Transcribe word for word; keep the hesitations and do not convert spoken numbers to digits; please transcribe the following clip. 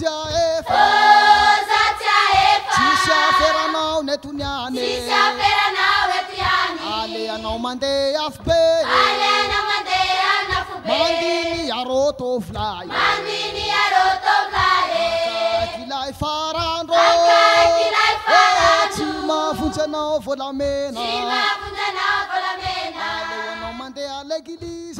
Zatia efa Oh zatia efa Tsisy aferanao netoniany Tsisy aferanao etiany Ale anao mandeha afy be Ale anao mandeha anafo be Mandiny aroto vlay Mandiny aroto vlay Akilay farandro Akilay farandro Tsy mahafontsy anao volamena Tsy mahafontsy anao volamena Ale anao mandeha l'eglise